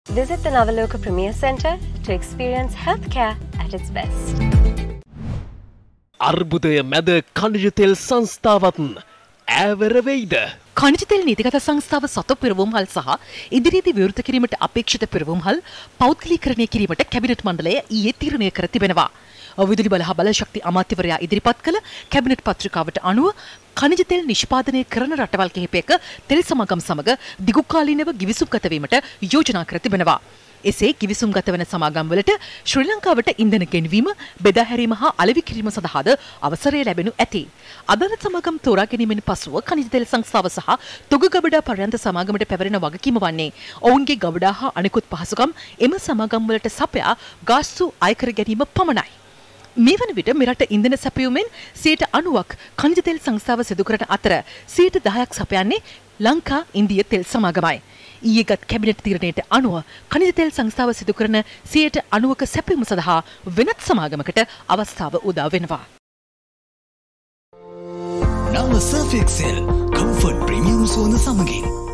Visit the Navaloka Premier Centre to experience healthcare at its best. අර්බුදය මැද ඛනිජ තෙල් සංස්ථාවත් ඈවර වෙයිද? ඛනිජ තෙල් නීතිගත සංස්ථාව සතු පෙරවුම්හල් සහ ඉදිරියේදී විවෘත කිරීමට අපේක්ෂිත පෙරවුම්හල් පෞද්ගලීකරණය කිරීමට කැබිනට් මණ්ඩලය ඊයේ තීරණය කර තිබෙනවා. විදුලි බල හා බලශක්ති අමාත්‍යවරයා ඉදිරිපත් කළ කැබිනට් පත්‍රිකාවට අනුව ඛනිජ තෙල් නිෂ්පාදනය කරන රටවල් කිහිපයක තෙල් සමාගම් සමග දිගුකාලීනව ගිවිසුම්ගත වීමට යෝජනා කර තිබෙනවා. එසේ ගිවිසුම්ගත වන සමාගම් වලට ශ්‍රී ලංකාවට ඉන්ධන ගෙන්වීම, බෙදා හැරීම හා අලෙවි කිරීම සඳහාද අවසරය ලැබෙනු ඇති. අදාළ සමාගම් තෝරා ගැනීමෙන් පසුව ඛනිජ තෙල් සංස්ථාව සහ තොග ගබඩා පර්යන්ත සමාගමට පැවරෙන වගකීම වන්නේ ඔවුන්ගේ ගබඩා හා අනෙකුත් පහසුකම් එම සමාගම් වලට සපයා ගාස්තු අය කර ගැනීම පමණයි. මේ වන විට මෙරට ඉන්ධන සැපයුමෙන් 90%ක් ඛනිජ තෙල් සංස්ථාව සිදු කරන අතර 10%ක් සපයන්නේ ලංකා ඉන්දිය තෙල් සමාගමයි. ඊයේගත් කැබිනට් තීරණයට අනුව ඛනිජ තෙල් සංස්ථාව සිදු කරන 90%ක සැපයුම සඳහා වෙනත් සමාගමකට අවස්ථාව උදා වෙනවා. නව සර්ෆ් එක්සෙල් කම්ෆර්ට් ප්‍රීමියම් සුවඳ සමගින්